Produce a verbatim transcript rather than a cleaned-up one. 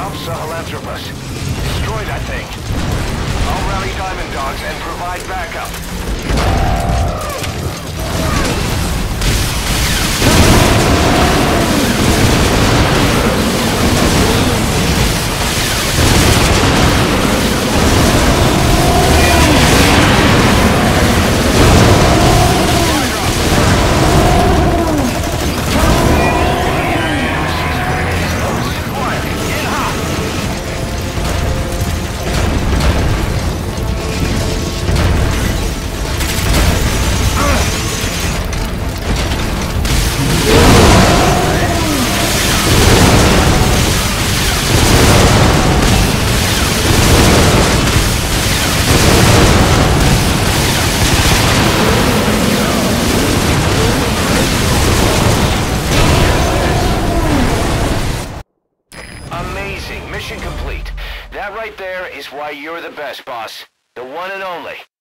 Stop Sahelanthropus. Destroy that thing. I'll rally Diamond Dogs and provide backup. Amazing. Mission complete. That right there is why you're the best, boss. The one and only.